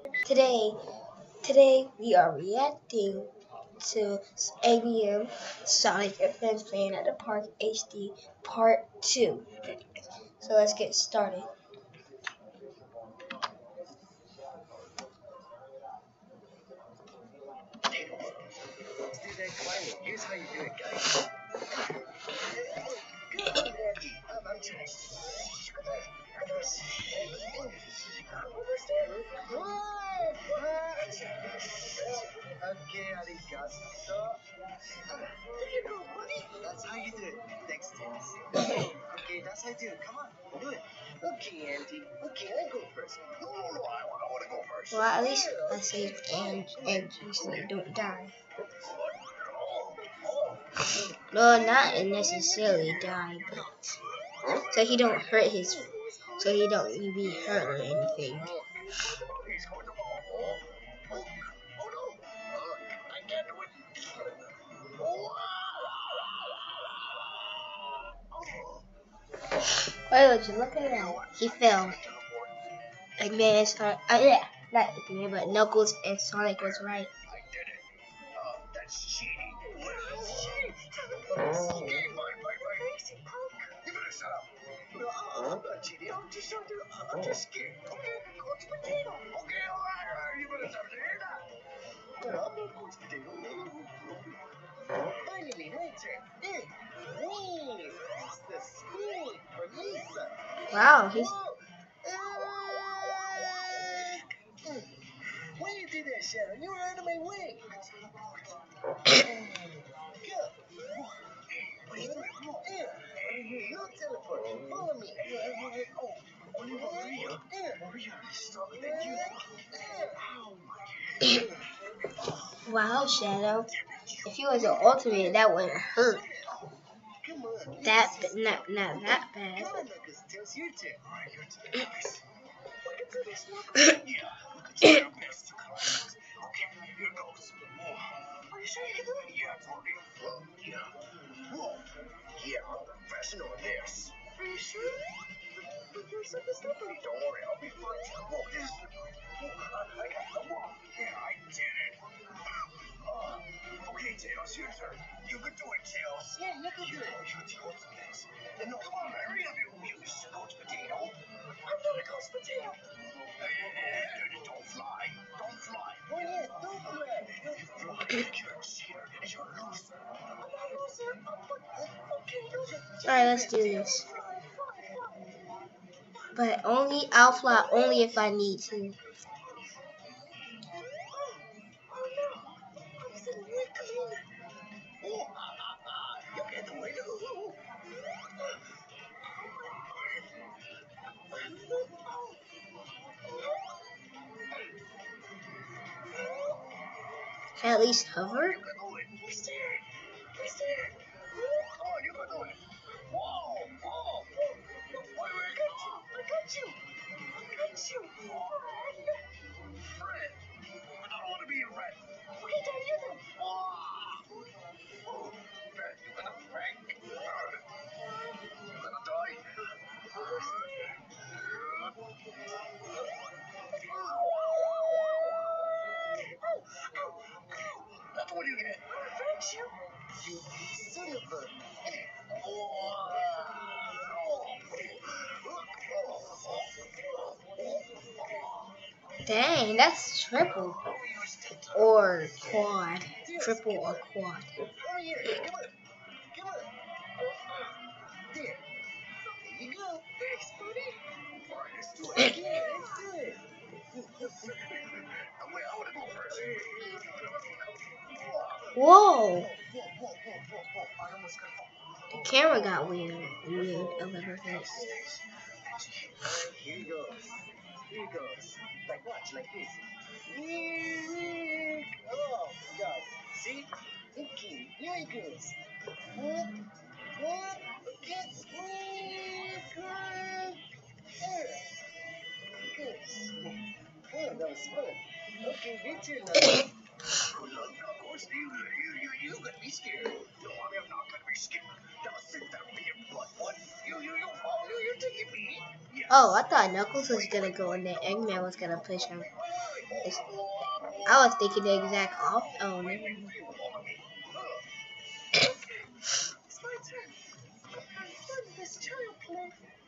Today, today we are reacting to ABM Sonic Adventure Playing at the Park HD Part 2. So let's get started. Here's how you do it, guys. Good, Andy. I'm trying. Okay, arigato. There you go, buddy. That's how you do it. Thanks, Dennis. Okay, that's how you do it. Come on, do it. Okay, Andy. Okay, I go first. No, I want to go first. Well, at least I saved Angie so they don't die. No, not necessarily die, but so he don't hurt his, so he don't be hurt or anything. Why would you look at that? He fell. Eggman and Sonic, yeah, not Eggman, but Knuckles and Sonic was right. I did it. That's cheating. Okay, fine. You better shut up. I'm not cheating. I'm just scared. Okay, Coach Potato. Okay, alright. You better stop saying that. I'm not Coach Potato. Finally, my turn. Me. It's the spoon for Lisa. Wow, he's. Why you do that, Shadow? You were out of my way. Go. What are you doing? No teleport. Follow me. Only Maria. Maria is stronger than you. Wow, Shadow. If he was an ultimate, that wouldn't hurt. Come on. That, not that bad. Come on, Knuckles. Tails, your turn. Alright, your turn. Look at this, Knuckles. Yeah, look at your best. Okay, here goes. Are you sure you can do it? Yeah, totally. Yeah. Whoa. Yeah, I'm professional in this. Are you sure? But you're so slippery. Don't worry, I'll be fine. Whoa, this. I got the wall. Yeah, I did it. Okay, Tails, your turn. You can do it, Tails. Yeah, you can do it. You're the ultimate. No, come on, hurry up, you Coach Potato. I'm not a Coach Potato. Don't fly. Don't fly. Oh, yeah, don't fly. If you fly, you're a cheater and you're a loser. I'm not a loser. Okay, loser. Alright, let's do this. But I'll fly only if I need to. At least hover? That's what you get. You son of a... Dang, that's triple. Or quad. Triple or quad. Oh, yeah, come on. Come on. There. There you go. Thanks, buddy. All right, let's do it. Yeah, let's do it. I want to go first. Whoa! I almost got fall. The camera got weird a little bit. Here he goes. Here he goes. Like watch, like this. Oh, God. See? Okay, here he goes. What? Get me, good. There. Good. Oh, that was fun. Okay, your turn now. Of course, you gonna be scared. No, I'm not gonna be scared. Now sit there, being blood. What? You're taking me? Yes. Oh, I thought Knuckles was gonna go and then Eggman was gonna push him. I was thinking the exact off. Oh, never mind. It's my turn. I'm this child play.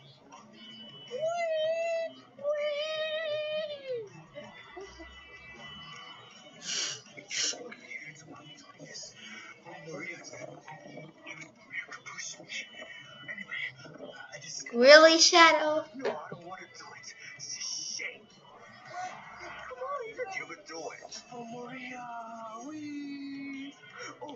Really, Shadow? No, I don't want to do it. It's a shame. Come on, you can do it. Oh, Maria, we. Oh,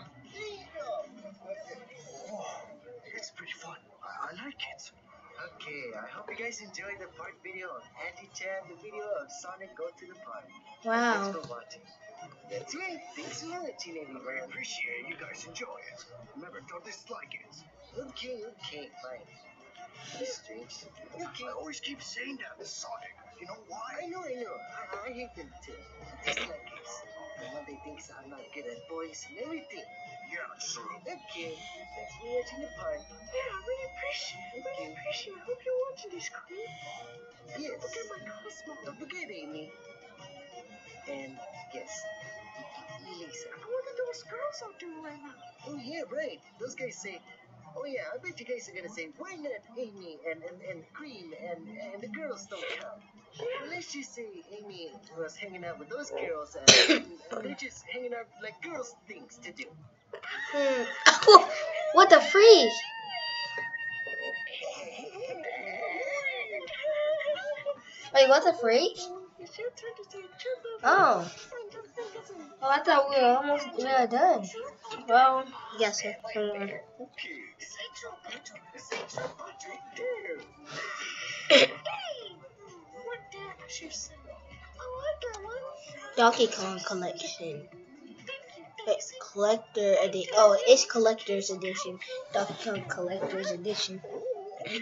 it's pretty fun. I like it. Okay, I hope you guys enjoyed the park video of Auntie Chan, the video of Sonic Go to the Park. Wow. Thanks for watching. That's right. Thanks for watching, everyone. I appreciate you guys enjoy it. Remember, don't dislike it. Okay, fine. That's strange. Okay. I always keep saying that to Sonic. You know why? I know. I hate them too. Dislike it. And when they think I'm not good at voice and everything. Yeah, true. Okay. Thanks for watching the park. Yeah, I really appreciate it. I hope you're watching this, Queen. Yes. Don't forget my Cosmo. Don't forget Amy. And yes, Lisa. I wonder what those girls are doing right now. Oh yeah, right. Those guys say, oh yeah, I bet you guys are gonna say, why not Amy and Cream and the girls don't count. Well, let's just say Amy was hanging out with those girls and they're just hanging out like girls things to do. What the freak? Wait, what the freak? Oh. Oh, I thought we were done. Well, yes, sir. Come on. Donkey Kong Collection. It's collector edition. Oh, it's collector's edition. Donkey Kong Collector's Edition. Okay,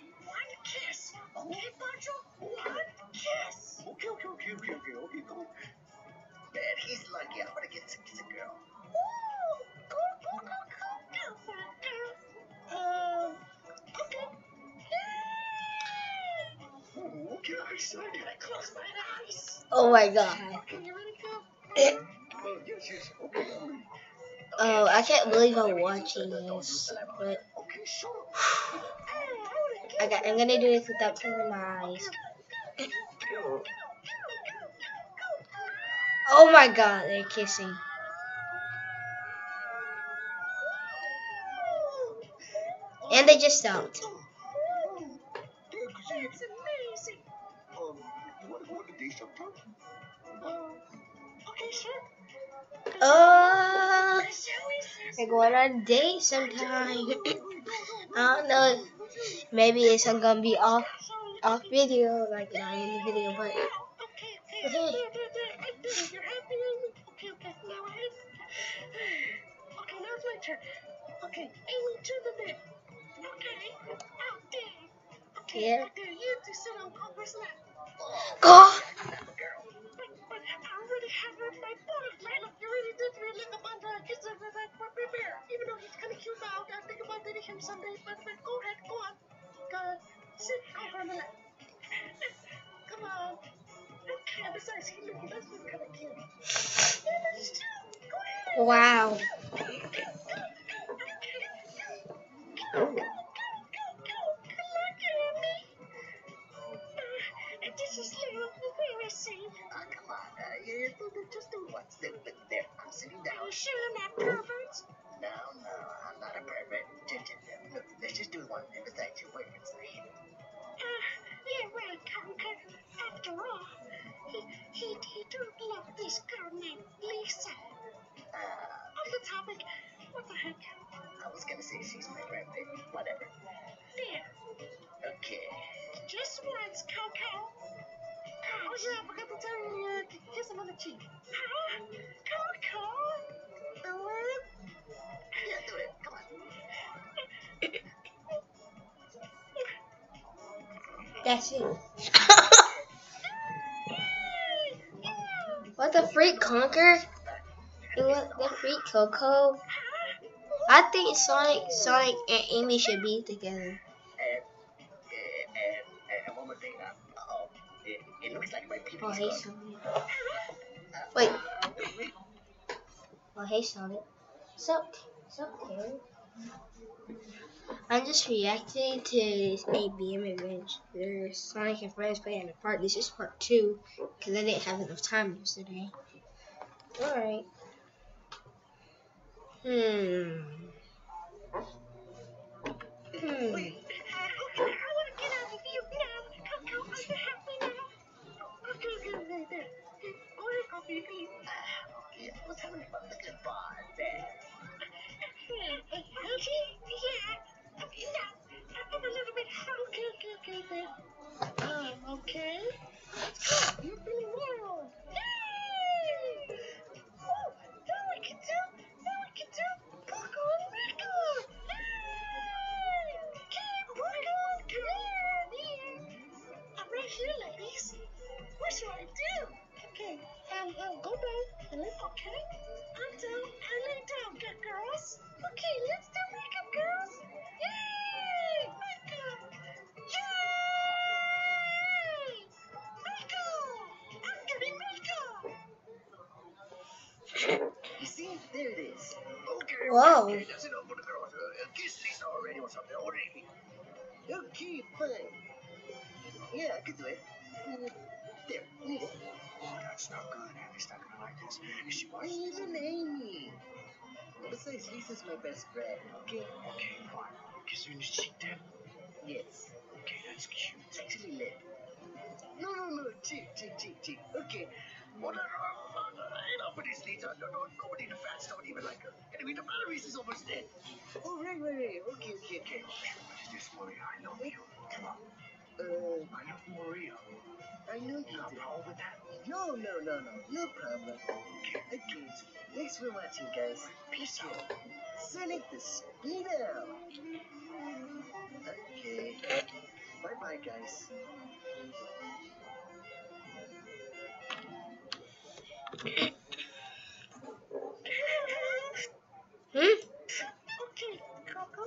come on. Man, he's lucky. I'm gonna get to kiss a girl. Okay, I'm excited. I close my eyes. Oh my god. Okay, you ready, Phil? Yes. Okay, I'm ready. Oh, I can't believe I'm watching this. But Okay, sure. I'm gonna do this without closing my eyes. Oh my god, they're kissing. And they just stopped. It's amazing. You want to go on a date sometime? Okay, sure. We're going on a date sometime. I don't know. Maybe it's gonna be off video, like not in the video, but. Okay, you're happy. Okay, now it's my turn. Okay, Amy, to the bed. Okay, out there. Okay, Yeah. out there, you to sit on Papa's lap. Go. But I already have my boyfriend. You already did me like a bundle of kisses with that puppy bear. Even though he's kind of cute now, I think about dating him someday. But go ahead, go on. Sit over on the lap. Come on. Okay, besides, he does look kind of cute. Yeah, that's true. Go ahead. Wow. Come on, just do what's there. I'm sitting down. Are you sure I'm not pervert? No, I'm not a pervert. Look, let's just do one. And besides, your boyfriend's not here. Yeah, right, Conker. After all, he do love this girl named Lisa. On the topic, what the heck? I was gonna say she's my grandbaby. Whatever. There. Okay. Just once, Coco. Oh yeah, I forgot to tell you, kiss him on the cheek. Huh? Coco? Do it? Yeah, do it. Come on. That's it. What the freak, Conker? And what the freak, Coco? I think Sonic and Amy should be together. And one more thing. It looks like my penis. Oh, hey, Sonic. Wait. Oh, hey, Sonic. What's up, Karen? I'm just reacting to this ABM Adventure Sonic and Friends Play in the Park. This is part 2 because I didn't have enough time yesterday. Alright. Wait, okay, I want to get out of here now. Come, I can help me now. Okay, there. Okay, I was having fun with the bar there. Hershey? Yeah. Okay, now, I'm a little bit okay, there. Okay. Let's go. You're feeling well. Yay! Oh, now I can do Coco and Rico. Yay! Okay, Coco, come here. I'm right here, ladies. What should I do? Okay, go down and lay. Okay, I'm down and lay down, good girls. Okay, let's do makeup, girls. Yay! Makeup! Yay! Makeup! I'm getting makeup. You see, there it is. Okay, Whoa. okay, that's enough for the girls. Kiss Lisa already or something, already. Okay, fine. Yeah, I can do it. There, Lisa. Oh, that's not good. Amy's not gonna like this. She wants even Amy. Besides, Lisa's my best friend. Okay. Okay, fine. Kiss her in the cheek then. Yes. Okay, that's cute. It's actually lip. No, cheek. Okay. Well, enough of this, Lisa. No, nobody in the fans don't even like her. Anyway, the batteries is almost dead. Oh, right. Okay. What is this, Maria? I love you. Come on. I love Maria. I know you do. Problem with that? No. No problem. Okay. Thanks for watching, guys. Peace out. Sonic the Speed Out. Okay. Bye, guys. Okay, Coco.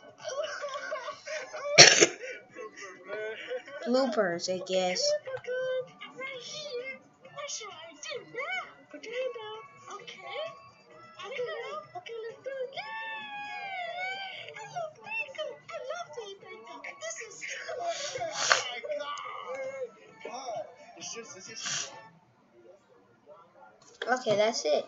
Bloopers, I guess. I'm right here. What should I do now? Put your hand down. Okay. Okay, let's do it. Yay! I love makeup. I love doing makeup. This is. Oh my God! It's just. Okay, that's it.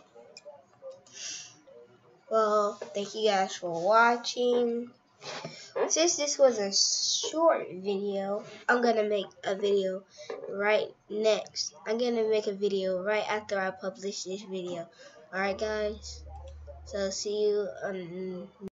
Well, thank you guys for watching. Since this was a short video, I'm gonna make a video right next. I'm gonna make a video right after I publish this video. Alright, guys? So, see you on